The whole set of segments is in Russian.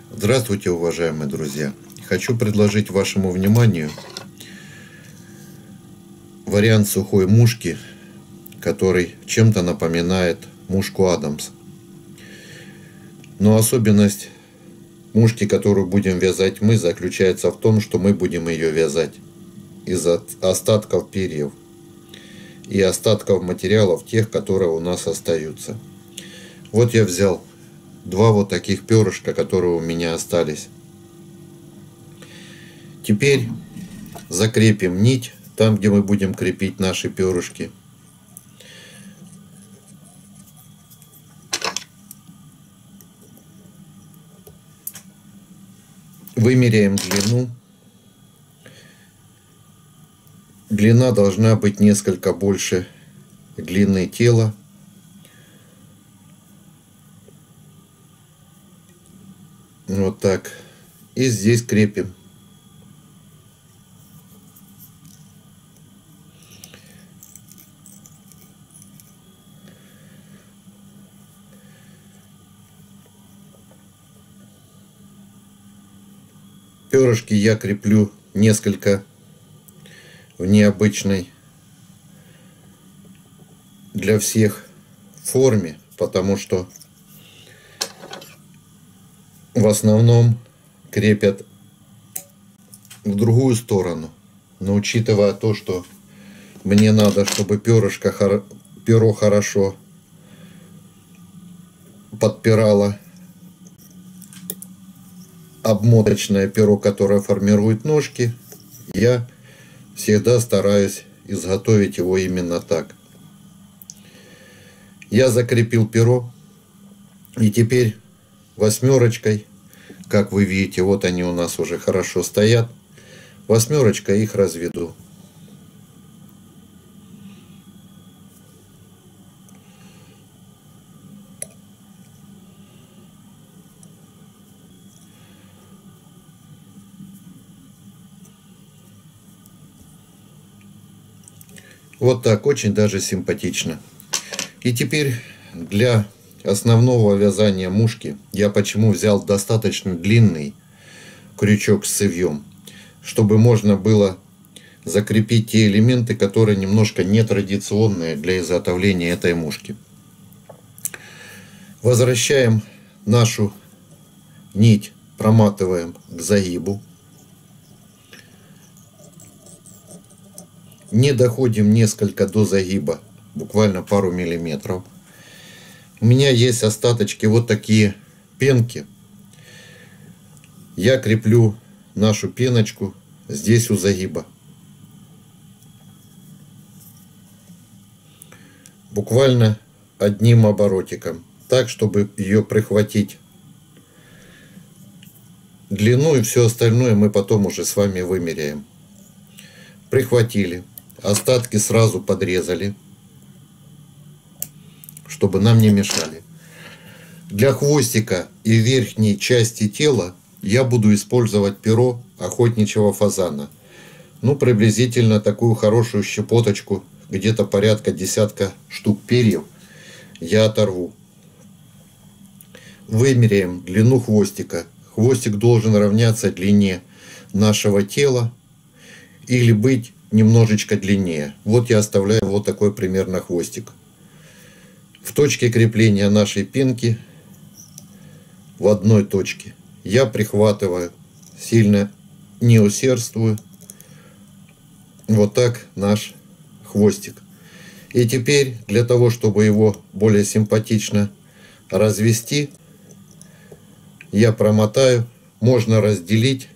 Здравствуйте, уважаемые друзья! Хочу предложить вашему вниманию вариант сухой мушки, который чем-то напоминает мушку Адамс. Но особенность мушки, которую будем вязать мы, заключается в том, что мы будем ее вязать из остатков перьев и остатков материалов, тех, которые у нас остаются. Вот я взял два вот таких перышка, которые у меня остались. Теперь закрепим нить там, где мы будем крепить наши перышки. Вымеряем длину. Длина должна быть несколько больше длины тела. Вот так. И здесь крепим. Перышки я креплю несколько в необычной для всех форме, потому что в основном крепят в другую сторону. Но учитывая то, что мне надо, чтобы перо хорошо подпирало обмоточное перо, которое формирует ножки, я всегда стараюсь изготовить его именно так. Я закрепил перо, и теперь восьмерочкой, как вы видите, вот они у нас уже хорошо стоят, восьмерочкой их разведу. Вот так, очень даже симпатично. И теперь для основного вязания мушки я почему взял достаточно длинный крючок с цевьем, чтобы можно было закрепить те элементы, которые немножко нетрадиционные для изготовления этой мушки. Возвращаем нашу нить, проматываем к загибу. Не доходим несколько до загиба, буквально пару миллиметров. У меня есть остаточки вот такие пенки. Я креплю нашу пеночку здесь у загиба. Буквально одним оборотиком, так, чтобы ее прихватить длину, и все остальное мы потом уже с вами вымеряем. Прихватили. Остатки сразу подрезали, чтобы нам не мешали. Для хвостика и верхней части тела я буду использовать перо охотничьего фазана. Ну, приблизительно такую хорошую щепоточку, где-то порядка десятка штук перьев я оторву. Вымеряем длину хвостика. Хвостик должен равняться длине нашего тела или быть немножечко длиннее. Вот я оставляю вот такой примерно хвостик. В точке крепления нашей пенки, в одной точке, я прихватываю, сильно не усердствую, вот так наш хвостик. И теперь для того, чтобы его более симпатично развести, я промотаю. Можно разделить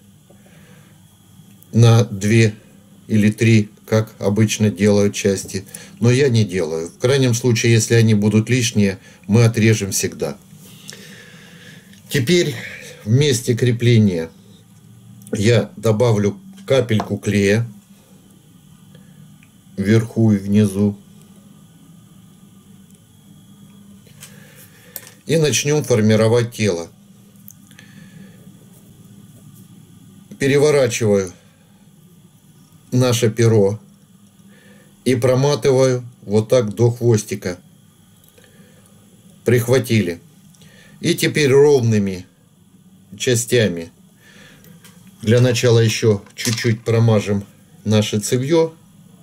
на 2 или 3, как обычно делают части, но я не делаю. В крайнем случае, если они будут лишние, мы отрежем всегда. Теперь в месте крепления я добавлю капельку клея вверху и внизу и начнем формировать тело. Переворачиваю наше перо и проматываю вот так до хвостика. Прихватили. И теперь ровными частями. Для начала еще чуть-чуть промажем наше цевье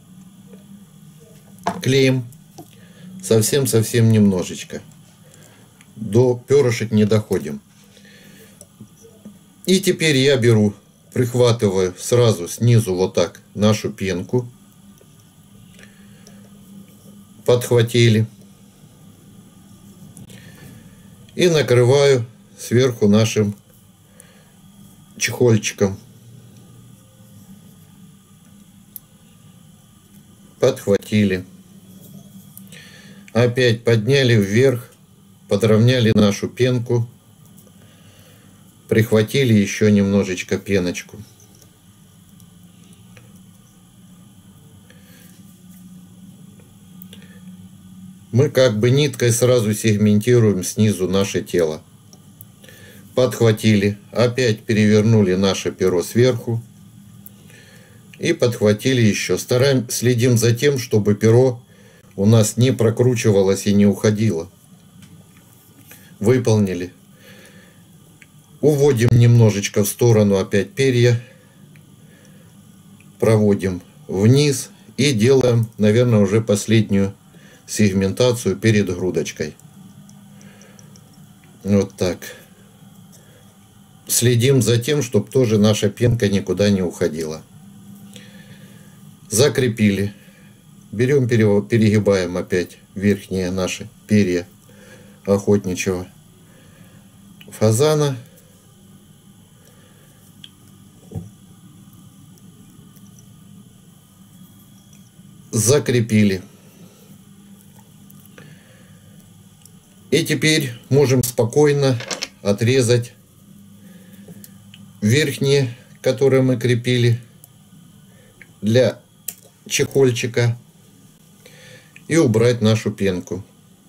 клеем. Совсем-совсем немножечко. До перышек не доходим. И теперь я беру, прихватываю сразу снизу вот так нашу пенку. Подхватили. И накрываю сверху нашим чехольчиком. Подхватили. Опять подняли вверх, подровняли нашу пенку. Прихватили еще немножечко пеночку. Мы как бы ниткой сразу сегментируем снизу наше тело. Подхватили, опять перевернули наше перо сверху. И подхватили еще. Следим за тем, чтобы перо у нас не прокручивалось и не уходило. Выполнили. Уводим немножечко в сторону опять перья. Проводим вниз. И делаем, наверное, уже последнюю сегментацию перед грудочкой. Вот так. Следим за тем, чтобы тоже наша пенка никуда не уходила. Закрепили. Берем, перегибаем опять верхние наши перья охотничьего фазана. Закрепили. И теперь можем спокойно отрезать верхние, которые мы крепили для чехольчика, и убрать нашу пенку.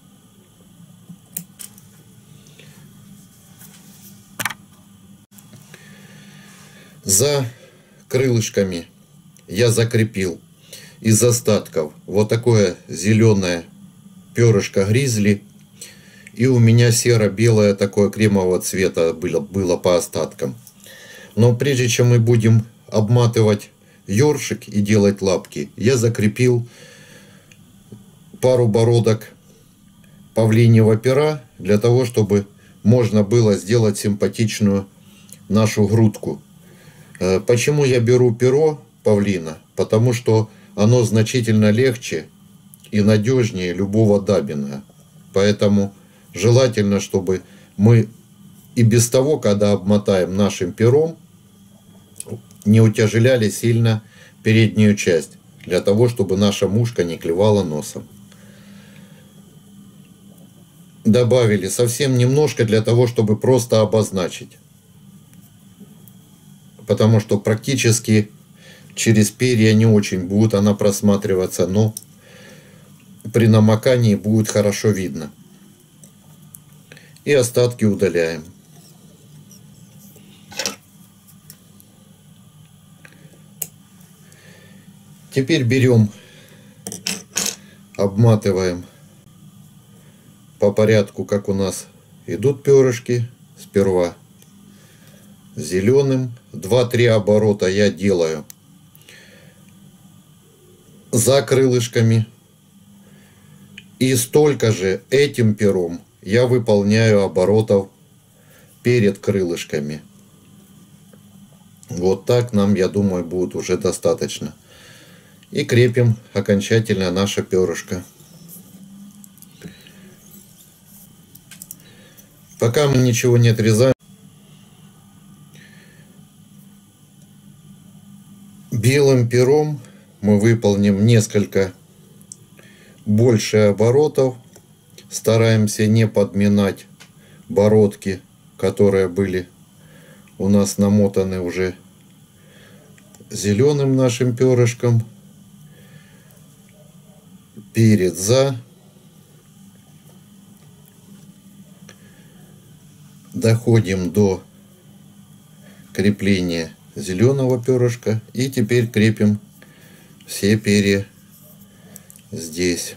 За крылышками я закрепил из остатков вот такое зеленое перышко гризли. И у меня серо-белое такое кремового цвета было по остаткам. Но прежде чем мы будем обматывать ёршик и делать лапки, я закрепил пару бородок павлиньего пера, для того, чтобы можно было сделать симпатичную нашу грудку. Почему я беру перо павлина? Потому что оно значительно легче и надежнее любого даббинга. Поэтому желательно, чтобы мы и без того, когда обмотаем нашим пером, не утяжеляли сильно переднюю часть, для того, чтобы наша мушка не клевала носом. Добавили совсем немножко для того, чтобы просто обозначить. Потому что практически через перья не очень будет она просматриваться, но при намокании будет хорошо видно. И остатки удаляем. Теперь берем, обматываем по порядку, как у нас идут перышки. Сперва зеленым. 2-3 оборота я делаю за крылышками. И столько же этим пером я выполняю оборотов перед крылышками. Вот так нам, я думаю, будет уже достаточно. И крепим окончательно наше перышко. Пока мы ничего не отрезаем, белым пером мы выполним несколько больше оборотов. Стараемся не подминать бородки, которые были у нас намотаны уже зеленым нашим перышком. Перед за. Доходим до крепления зеленого перышка. И теперь крепим все перья здесь.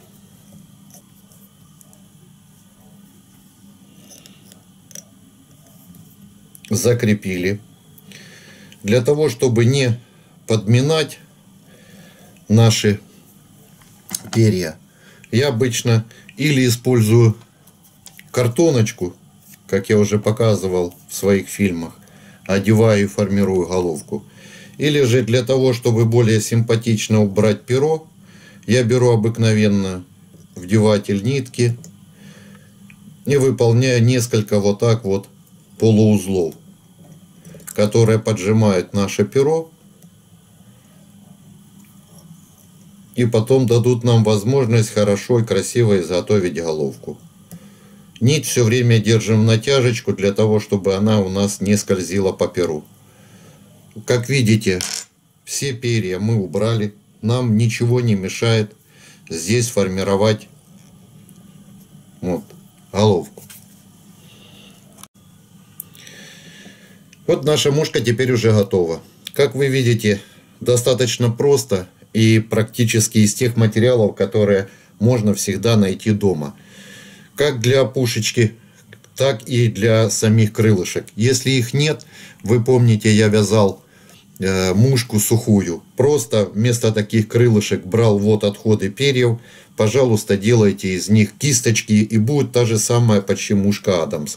закрепили. Для того, чтобы не подминать наши перья, я обычно или использую картоночку, как я уже показывал в своих фильмах, одеваю и формирую головку. Или же для того, чтобы более симпатично убрать перо, я беру обыкновенно вдеватель нитки и выполняю несколько вот так вот полуузлов, которые поджимают наше перо и потом дадут нам возможность хорошо и красиво изготовить головку. Нить все время держим натяжечку для того, чтобы она у нас не скользила по перу. Как видите, все перья мы убрали. Нам ничего не мешает здесь формировать вот головку. Вот наша мушка теперь уже готова. Как вы видите, достаточно просто и практически из тех материалов, которые можно всегда найти дома. Как для пушечки, так и для самих крылышек. Если их нет, вы помните, я вязал мушку сухую. Просто вместо таких крылышек брал вот отходы перьев. Пожалуйста, делайте из них кисточки, и будет та же самая почти мушка Адамс.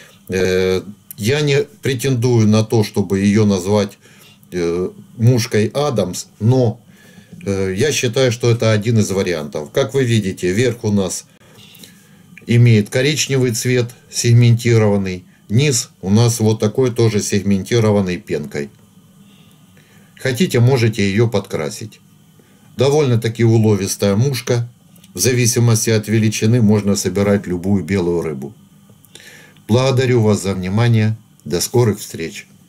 Я не претендую на то, чтобы ее назвать мушкой Адамс, но я считаю, что это один из вариантов. Как вы видите, верх у нас имеет коричневый цвет, сегментированный. Низ у нас вот такой тоже сегментированный пенкой. Хотите, можете ее подкрасить. Довольно-таки уловистая мушка. В зависимости от величины можно собирать любую белую рыбу. Благодарю вас за внимание. До скорых встреч.